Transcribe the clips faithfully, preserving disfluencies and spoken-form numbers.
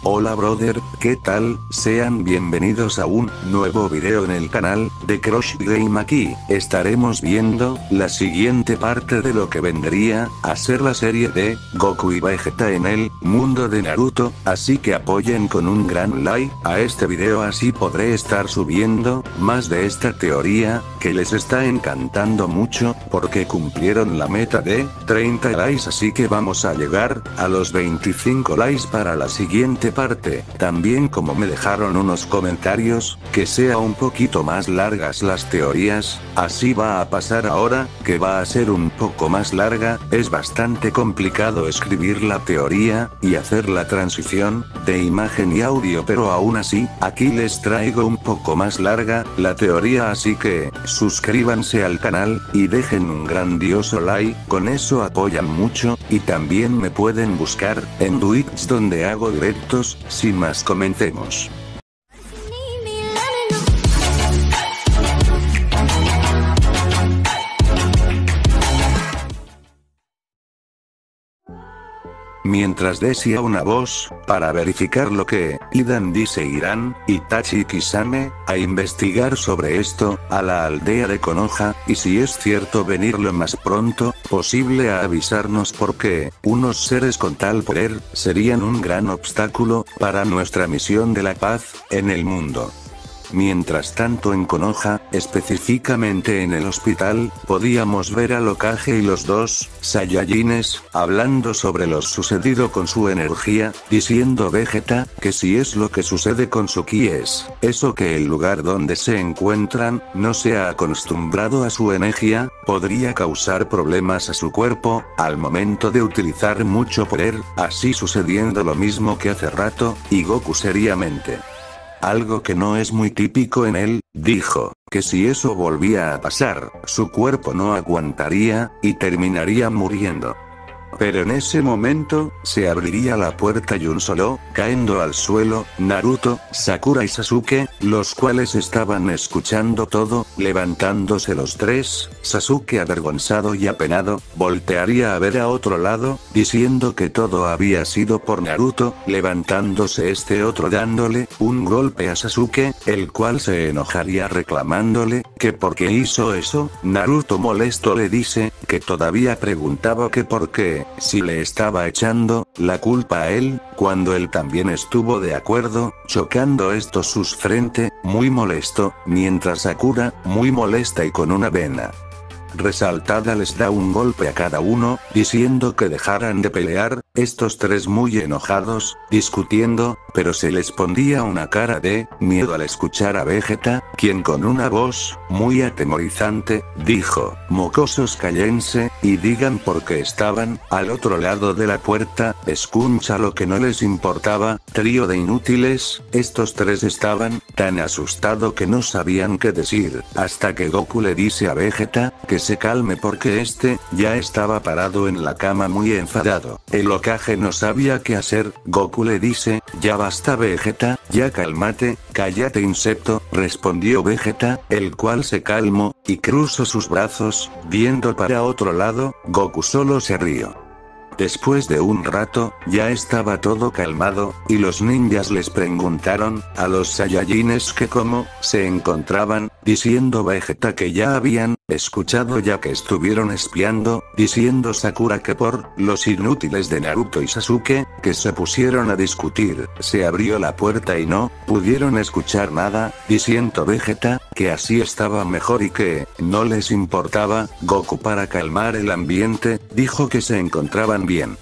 Hola brother, ¿qué tal? Sean bienvenidos a un nuevo video en el canal de Crush Game. Aquí estaremos viendo la siguiente parte de lo que vendría a ser la serie de Goku y Vegeta en el mundo de Naruto, así que apoyen con un gran like a este video, así podré estar subiendo más de esta teoría que les está encantando mucho, porque cumplieron la meta de treinta likes, así que vamos a llegar a los veinticinco likes para la siguiente parte. También, como me dejaron unos comentarios, que sea un poquito más largas las teorías, así va a pasar ahora, que va a ser un poco más larga. Es bastante complicado escribir la teoría y hacer la transición de imagen y audio, pero aún así, aquí les traigo un poco más larga la teoría, así que suscríbanse al canal y dejen un grandioso like, con eso apoyan mucho, y también me pueden buscar en Twitch, donde hago directos. Sin más, comencemos. Mientras decía una voz, para verificar lo que Idan dice, irán Itachi y Kisame a investigar sobre esto a la aldea de Konoha, y si es cierto venir lo más pronto posible a avisarnos, porque unos seres con tal poder serían un gran obstáculo para nuestra misión de la paz en el mundo. Mientras tanto, en Konoha, específicamente en el hospital, podíamos ver al Hokage y los dos Saiyajines hablando sobre lo sucedido con su energía, diciendo Vegeta que si es lo que sucede con su ki es eso, que el lugar donde se encuentran no se ha acostumbrado a su energía, podría causar problemas a su cuerpo al momento de utilizar mucho poder, así sucediendo lo mismo que hace rato, y Goku seriamente, algo que no es muy típico en él, dijo que si eso volvía a pasar, su cuerpo no aguantaría, y terminaría muriendo. Pero en ese momento, se abriría la puerta y un solo, cayendo al suelo, Naruto, Sakura y Sasuke, los cuales estaban escuchando todo, levantándose los tres. Sasuke, avergonzado y apenado, voltearía a ver a otro lado, diciendo que todo había sido por Naruto, levantándose este otro dándole un golpe a Sasuke, el cual se enojaría reclamándole que por qué hizo eso. Naruto, molesto, le dice que todavía preguntaba que por qué, si le estaba echando la culpa a él, cuando él también estuvo de acuerdo, chocando esto sus frente, muy molesto, mientras Sakura, muy molesta y con una vena resaltada, les da un golpe a cada uno, diciendo que dejaran de pelear. Estos tres muy enojados, discutiendo, pero se les pondía una cara de miedo al escuchar a Vegeta, quien con una voz muy atemorizante dijo: mocosos, cállense y digan por qué estaban al otro lado de la puerta. Escucha lo que no les importaba, trío de inútiles. Estos tres estaban tan asustados que no sabían qué decir, hasta que Goku le dice a Vegeta que se calme, porque este ya estaba parado en la cama muy enfadado. El Hokage no sabía qué hacer. Goku le dice: ya basta Vegeta, ya cálmate, cállate insecto, respondió Vegeta, el cual se calmó y cruzó sus brazos, viendo para otro lado. Goku solo se rió. Después de un rato, ya estaba todo calmado, y los ninjas les preguntaron a los Saiyajines que cómo se encontraban, diciendo Vegeta que ya habían escuchado, ya que estuvieron espiando, diciendo Sakura que por los inútiles de Naruto y Sasuke, que se pusieron a discutir. Se abrió la puerta y no pudieron escuchar nada, diciendo Vegeta que así estaba mejor y que no les importaba. Goku, para calmar el ambiente, dijo que se encontraban bien.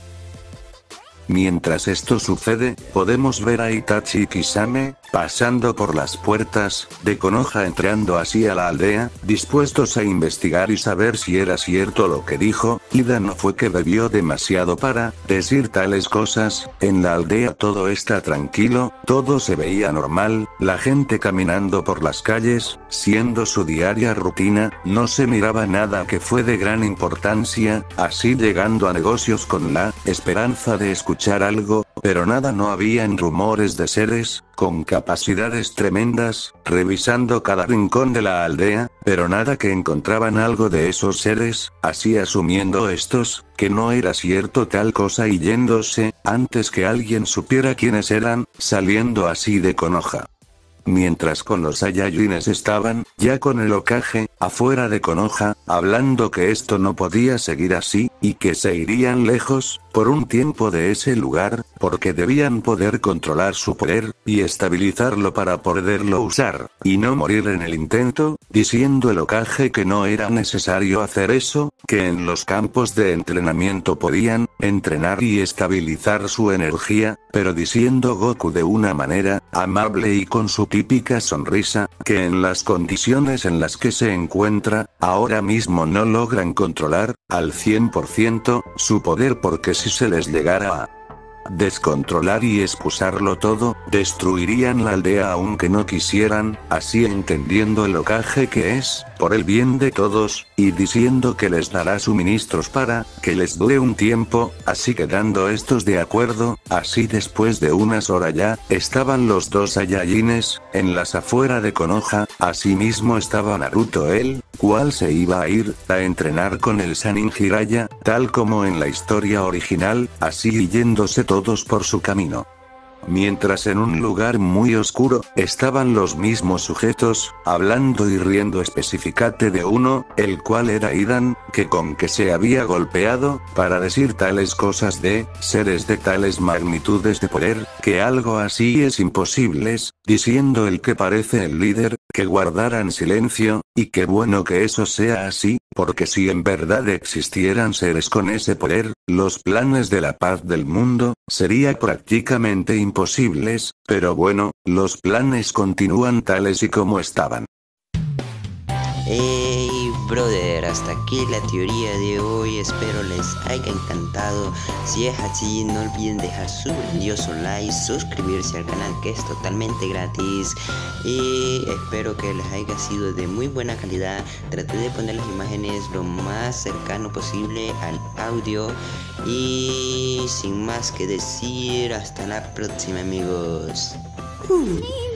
Mientras esto sucede, podemos ver a Itachi y Kisame pasando por las puertas de Konoha, entrando así a la aldea, dispuestos a investigar y saber si era cierto lo que dijo Ida. No fue que bebió demasiado para decir tales cosas. En la aldea todo está tranquilo, todo se veía normal, la gente caminando por las calles, siendo su diaria rutina, no se miraba nada que fue de gran importancia, así llegando a negocios con la esperanza de escuchar algo pero nada, no habían rumores de seres con capacidades tremendas, revisando cada rincón de la aldea, pero nada que encontraban algo de esos seres, así asumiendo estos, que no era cierto tal cosa y yéndose, antes que alguien supiera quiénes eran, saliendo así de Konoha. Mientras con los Saiyajines estaban, ya con el Hokage, afuera de Konoha, hablando que esto no podía seguir así, y que se irían lejos, por un tiempo de ese lugar, porque debían poder controlar su poder, y estabilizarlo para poderlo usar, y no morir en el intento, diciendo el Hokage que no era necesario hacer eso, que en los campos de entrenamiento podían, entrenar y estabilizar su energía, pero diciendo Goku de una manera, amable y con su típica sonrisa, que en las condiciones en las que se encuentra, ahora mismo no logran controlar, al cien por ciento, su poder, porque si se les llegara a descontrolar y expulsarlo todo, destruirían la aldea aunque no quisieran, así entendiendo el Hokage que es, por el bien de todos, y diciendo que les dará suministros para, que les dure un tiempo, así quedando estos de acuerdo, así después de unas horas ya, estaban los dos Saiyajines, en las afueras de Konoha, asimismo estaba Naruto el, cual se iba a ir, a entrenar con el Sannin Jiraiya, tal como en la historia original, así yéndose todos por su camino. Mientras en un lugar muy oscuro, estaban los mismos sujetos, hablando y riendo específicamente de uno, el cual era Idan, que con que se había golpeado, para decir tales cosas de, seres de tales magnitudes de poder, que algo así es imposible, diciendo el que parece el líder, que guardaran silencio, y qué bueno que eso sea así, porque si en verdad existieran seres con ese poder, los planes de la paz del mundo, sería prácticamente imposibles, pero bueno, los planes continúan tales y como estaban. Hey brother, hasta aquí la teoría de hoy, espero les haya encantado. Si es así, no olviden dejar su grandioso like, suscribirse al canal que es totalmente gratis, y espero que les haya sido de muy buena calidad. Traté de poner las imágenes lo más cercano posible al audio, y sin más que decir, hasta la próxima amigos. Uh.